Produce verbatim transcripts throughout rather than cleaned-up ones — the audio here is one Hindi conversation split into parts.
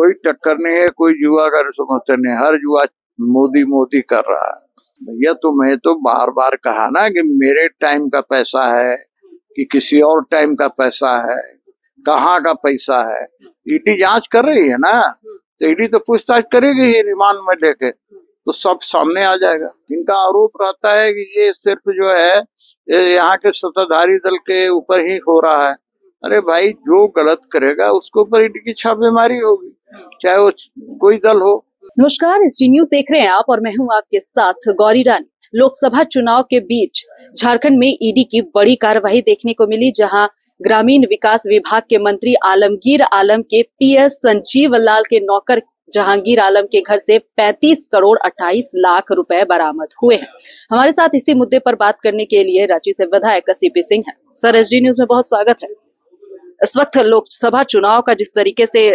कोई टक्कर नहीं है, कोई युवा का समर्थन नहीं। हर युवा मोदी मोदी कर रहा है। भैया तो मैं तो बार बार कहा ना कि मेरे टाइम का पैसा है कि किसी और टाइम का पैसा है, कहाँ का पैसा है। ईडी जांच कर रही है ना, तो ईडी तो पूछताछ करेगी ही रिमांड में लेके, तो सब सामने आ जाएगा। इनका आरोप रहता है कि ये सिर्फ जो है यहाँ के सत्ताधारी दल के ऊपर ही हो रहा है। अरे भाई, जो गलत करेगा उसके ऊपर ईडी की छापेमारी होगी, चाहे वो कोई दल हो। नमस्कार, एसटी न्यूज देख रहे हैं आप और मैं हूं आपके साथ गौरी रानी। लोकसभा चुनाव के बीच झारखंड में ईडी की बड़ी कार्रवाई देखने को मिली, जहां ग्रामीण विकास विभाग के मंत्री आलमगीर आलम के पीएस संजीव लाल के नौकर जहांगीर आलम के घर से पैंतीस करोड़ अट्ठाईस लाख रुपए बरामद हुए हैं। हमारे साथ इसी मुद्दे पर बात करने के लिए रांची से विधायक सीपी सिंह हैं। सर, एसडी न्यूज में बहुत स्वागत है। इस वक्त लोकसभा चुनाव का जिस तरीके से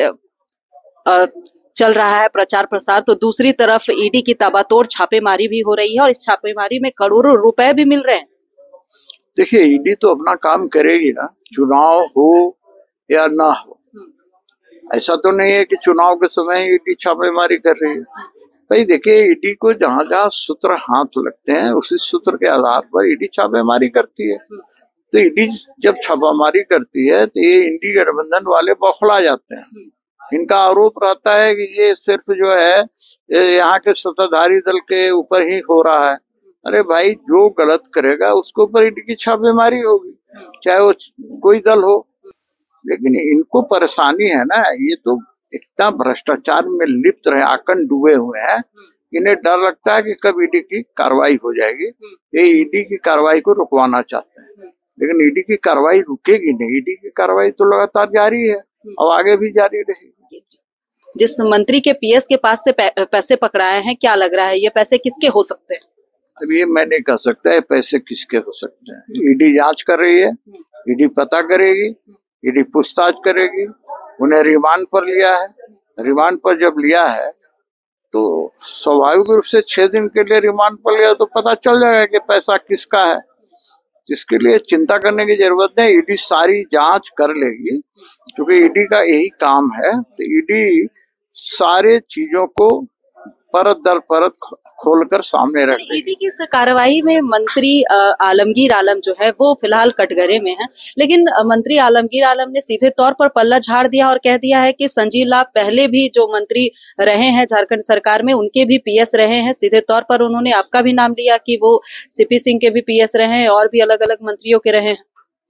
आ, चल रहा है प्रचार प्रसार, तो दूसरी तरफ ईडी की ताबड़तोड़ छापेमारी भी हो रही है और इस छापेमारी में करोड़ों रुपए भी मिल रहे हैं। देखिए, ईडी तो अपना काम करेगी ना, चुनाव हो या ना हो। ऐसा तो नहीं है कि चुनाव के समय ईडी छापेमारी कर रही है। भाई देखिए, ईडी को जहां जहां सूत्र हाथ लगते हैं उसी सूत्र के आधार पर ईडी छापेमारी करती है। तो ईडी जब छापेमारी करती है तो ये इंडी गठबंधन वाले बौखला जाते हैं। इनका आरोप रहता है कि ये सिर्फ जो है यहाँ के सत्ताधारी दल के ऊपर ही हो रहा है। अरे भाई, जो गलत करेगा उसके ऊपर ईडी की छापेमारी होगी, चाहे वो कोई दल हो। लेकिन इनको परेशानी है ना, ये तो इतना भ्रष्टाचार में लिप्त रहे, आकन डूबे हुए हैं। इन्हें डर लगता है कि कब ईडी की कार्रवाई हो जाएगी। ये ईडी की कार्रवाई को रुकवाना चाहते हैं, लेकिन ईडी की कार्रवाई रुकेगी नहीं। ईडी की कार्रवाई तो लगातार जारी है और आगे भी जारी रहेगी। जिस मंत्री के पीएस के पास से पैसे पकड़ाए हैं, क्या लग रहा है ये पैसे किसके हो सकते हैं? अब ये मैं नहीं कह सकता है पैसे किसके हो सकते हैं। ईडी जांच कर रही है, ईडी पता करेगी, ईडी पूछताछ करेगी। उन्हें रिमांड पर लिया है। रिमांड पर जब लिया है तो स्वाभाविक रूप से छह दिन के लिए रिमांड पर लिया तो पता चल जाएगा कि पैसा किसका है। जिसके लिए चिंता करने की जरूरत नहीं, ईडी सारी जांच कर लेगी, क्योंकि ईडी का यही काम है। तो ईडी सारे चीजों को परत दर परत खोलकर सामने रख देगी। ईडी की इस कार्रवाई में मंत्री आलमगीर आलम जो है वो फिलहाल कटघरे में है, लेकिन मंत्री आलमगीर आलम ने सीधे तौर पर पल्ला झाड़ दिया और कह दिया है कि संजीव लाल पहले भी जो मंत्री रहे हैं झारखंड सरकार में, उनके भी पीएस रहे हैं। सीधे तौर पर उन्होंने आपका भी नाम लिया कि वो सीपी सिंह के भी पीएस रहे हैं और भी अलग अलग मंत्रियों के रहे हैं,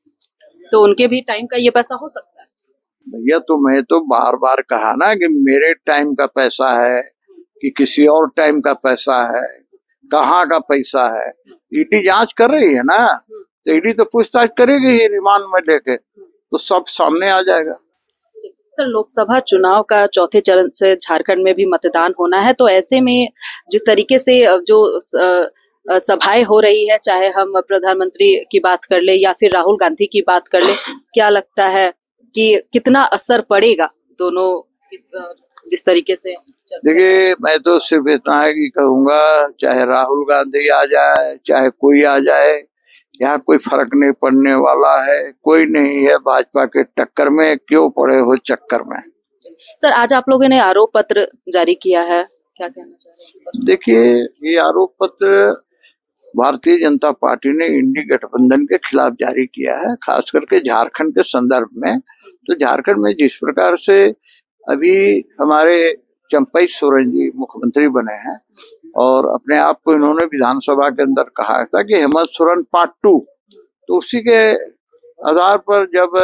तो उनके भी टाइम का ये पैसा हो सकता है। भैया तो मैं तो बार बार कहा ना कि मेरे टाइम का पैसा है कि किसी और टाइम का पैसा है, कहाँ का पैसा है। ईडी जांच कर रही है ना, तो ईडी तो पूछताछ करेगी ही रिमांड में लेके, तो सब सामने आ जाएगा। सर, लोकसभा चुनाव का चौथे चरण से झारखंड में भी मतदान होना है, तो ऐसे में जिस तरीके से जो सभाएं हो रही है, चाहे हम प्रधानमंत्री की बात कर ले या फिर राहुल गांधी की बात कर ले, क्या लगता है कि कितना असर पड़ेगा दोनों इस जिस तरीके से? देखिए, मैं तो सिर्फ इतना है कि कहूंगा, चाहे राहुल गांधी आ जाए चाहे कोई आ जाए, यहाँ कोई फर्क नहीं पड़ने वाला है। कोई नहीं है भाजपा के टक्कर में, क्यों पड़े हो चक्कर में। सर, आज आप लोगों ने आरोप पत्र जारी किया है, क्या कहना चाह रहे हैं? देखिए, ये आरोप पत्र भारतीय जनता पार्टी ने इंडी गठबंधन के खिलाफ जारी किया है, खास करके झारखंड के संदर्भ में। तो झारखंड में जिस प्रकार से अभी हमारे चंपई सोरेन जी मुख्यमंत्री बने हैं और अपने आप को इन्होंने विधानसभा के अंदर कहा था कि हेमंत सोरेन पार्ट टू, तो उसी के आधार पर जब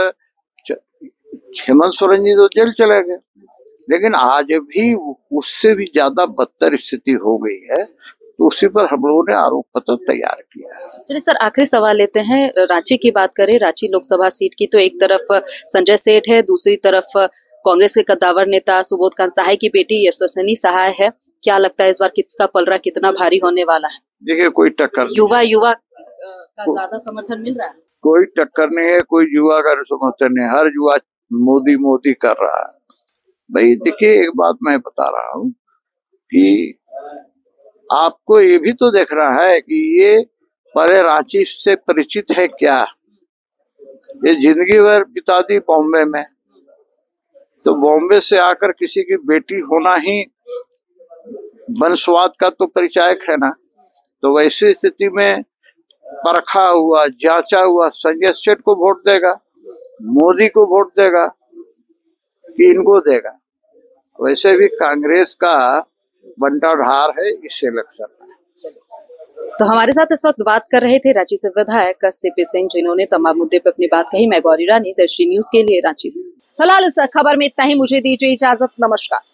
हेमंत सोरेन जी तो जेल चले गए, लेकिन आज भी उससे भी ज्यादा बदतर स्थिति हो गई है, तो उसी पर हम लोगों ने आरोप पत्र तैयार किया है। चलिए सर, आखिरी सवाल लेते हैं। रांची की बात करें, रांची लोकसभा सीट की, तो एक तरफ संजय सेठ है, दूसरी तरफ कांग्रेस के कद्दावर नेता सुबोध कांत सहाय की बेटी यशस्विनी सहाय है। क्या लगता है इस बार किसका पलड़ा कितना भारी होने वाला है? देखिए, कोई टक्कर युवा युवा का ज्यादा समर्थन मिल रहा है। कोई टक्कर नहीं है, कोई युवा का समर्थन नहीं। हर युवा मोदी मोदी कर रहा है। भाई देखिए, एक बात मैं बता रहा हूँ कि आपको ये भी तो देख रहा है कि ये परे रांची से परिचित है क्या। ये जिंदगी भर बिता दी बॉम्बे में, तो बॉम्बे से आकर किसी की बेटी होना ही वंशवाद का तो परिचायक है ना। तो वैसी स्थिति में परखा हुआ जांचा हुआ संजय सेठ को वोट देगा, मोदी को वोट देगा कि इनको देगा। वैसे भी कांग्रेस का बंटाढार है इस इलेक्शन में। तो हमारे साथ इस वक्त बात कर रहे थे रांची से विधायक सीपी सिंह, जिन्होंने तमाम मुद्दे पर अपनी बात कही। मैं गौरी रानी, दर्शी न्यूज के लिए रांची से। फिलहाल इस खबर में इतना ही। मुझे दीजिए इजाजत। नमस्कार।